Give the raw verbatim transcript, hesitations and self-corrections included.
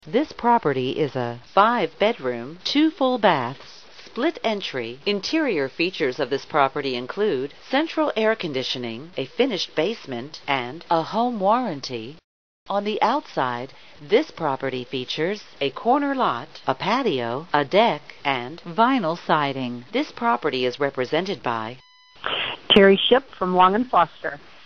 This property is a five-bedroom, two full baths, split entry. Interior features of this property include central air conditioning, a finished basement, and a home warranty. On the outside, this property features a corner lot, a patio, a deck, and vinyl siding. This property is represented by Terry Ship from Long and Foster.